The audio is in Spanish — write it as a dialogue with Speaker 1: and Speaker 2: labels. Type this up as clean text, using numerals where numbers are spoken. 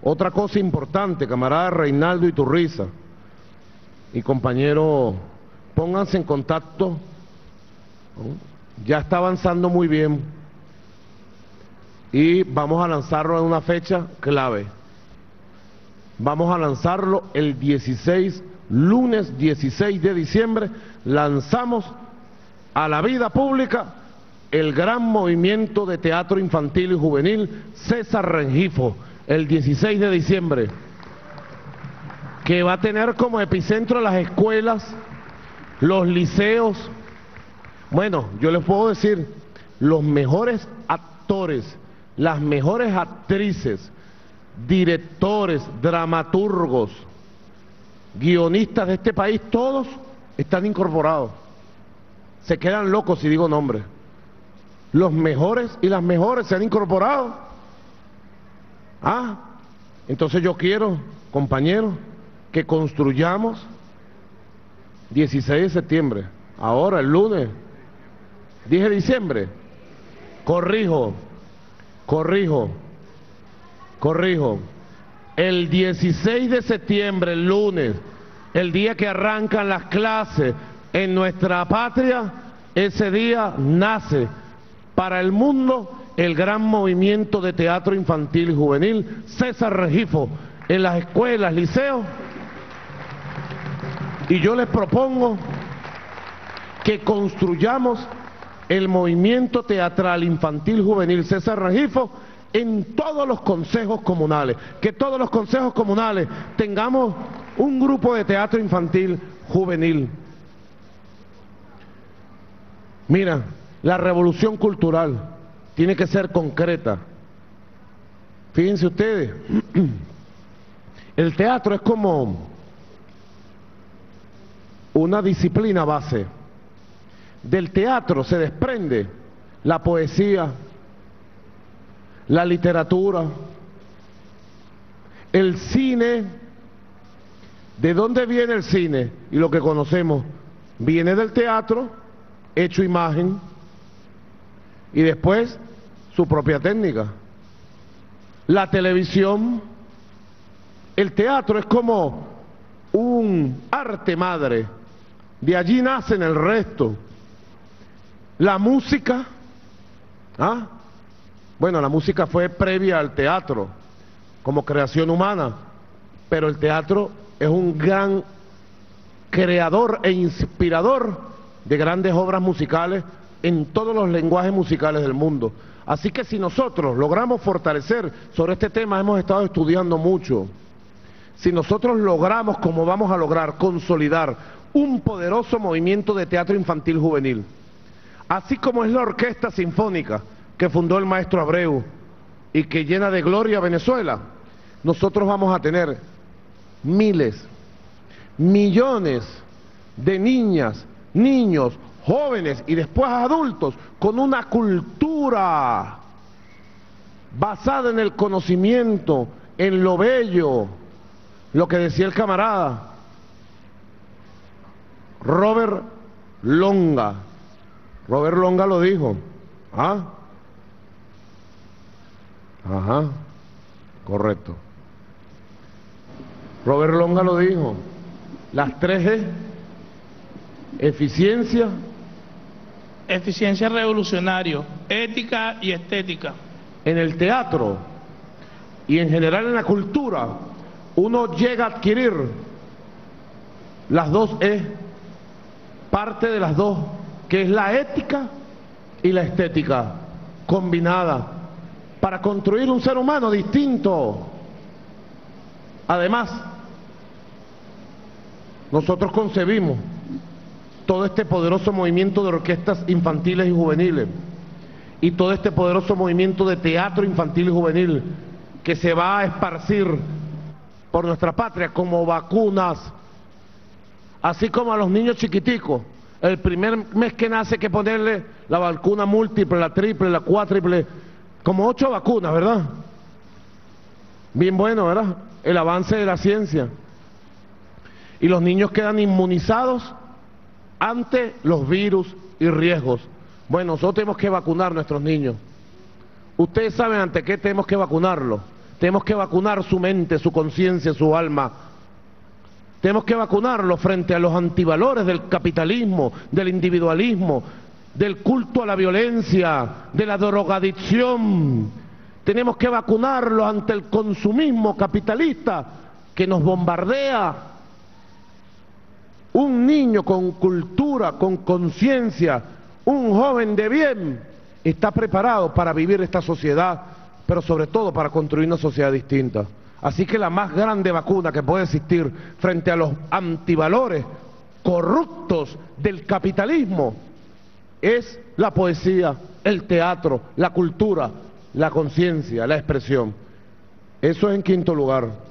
Speaker 1: Otra cosa importante, camarada Reinaldo Iturriza y compañero, pónganse en contacto, ¿no? Ya está avanzando muy bien y vamos a lanzarlo en una fecha clave. Vamos a lanzarlo el 16, lunes 16 de diciembre, lanzamos a la vida pública el gran movimiento de teatro infantil y juvenil César Rengifo, el 16 de diciembre, que va a tener como epicentro las escuelas, los liceos. Bueno, yo les puedo decir, los mejores actores, las mejores actrices, directores, dramaturgos, guionistas de este país, todos están incorporados. Se quedan locos si digo nombres. Los mejores y las mejores se han incorporado. Entonces yo quiero, compañeros, que construyamos 16 de septiembre, ahora el lunes, 10 de diciembre, corrijo, el 16 de septiembre, el lunes, el día que arrancan las clases en nuestra patria, ese día nace para el mundo el gran movimiento de teatro infantil y juvenil César Rengifo en las escuelas, liceos, y yo les propongo que construyamos el movimiento teatral infantil juvenil César Rengifo en todos los consejos comunales, que todos los consejos comunales tengamos un grupo de teatro infantil juvenil. Mira, la revolución cultural tiene que ser concreta. Fíjense ustedes, el teatro es como una disciplina base. Del teatro se desprende la poesía, la literatura, el cine. ¿De dónde viene el cine? Y lo que conocemos viene del teatro, hecho imagen, y después su propia técnica. La televisión, el teatro es como un arte madre, de allí nacen el resto. La música, bueno, la música fue previa al teatro, como creación humana, pero el teatro es un gran creador e inspirador de grandes obras musicales en todos los lenguajes musicales del mundo. Así que si nosotros logramos fortalecer, sobre este tema hemos estado estudiando mucho, si nosotros logramos, como vamos a lograr, consolidar un poderoso movimiento de teatro infantil juvenil, así como es la Orquesta Sinfónica que fundó el maestro Abreu y que llena de gloria a Venezuela, nosotros vamos a tener miles, millones de niñas, niños, jóvenes y después adultos con una cultura basada en el conocimiento, en lo bello, lo que decía el camarada Robert Longa. Robert Longa lo dijo. Correcto. Robert Longa lo dijo. Las 3 eficiencia.
Speaker 2: Eficiencia revolucionario, ética y estética.
Speaker 1: En el teatro y en general en la cultura, uno llega a adquirir las dos parte de las dos, que es la ética y la estética combinada para construir un ser humano distinto. Además, nosotros concebimos todo este poderoso movimiento de orquestas infantiles y juveniles y todo este poderoso movimiento de teatro infantil y juvenil que se va a esparcir por nuestra patria como vacunas, así como a los niños chiquiticos. El primer mes que nace hay que ponerle la vacuna múltiple, la triple, la cuádruple, como 8 vacunas, ¿verdad? Bien bueno, ¿verdad? El avance de la ciencia. Y los niños quedan inmunizados ante los virus y riesgos. Bueno, nosotros tenemos que vacunar a nuestros niños. Ustedes saben ante qué tenemos que vacunarlos. Tenemos que vacunar su mente, su conciencia, su alma. Tenemos que vacunarlo frente a los antivalores del capitalismo, del individualismo, del culto a la violencia, de la drogadicción. Tenemos que vacunarlo ante el consumismo capitalista que nos bombardea. Un niño con cultura, con conciencia, un joven de bien, está preparado para vivir esta sociedad, pero sobre todo para construir una sociedad distinta. Así que la más grande vacuna que puede existir frente a los antivalores corruptos del capitalismo es la poesía, el teatro, la cultura, la conciencia, la expresión. Eso es en quinto lugar.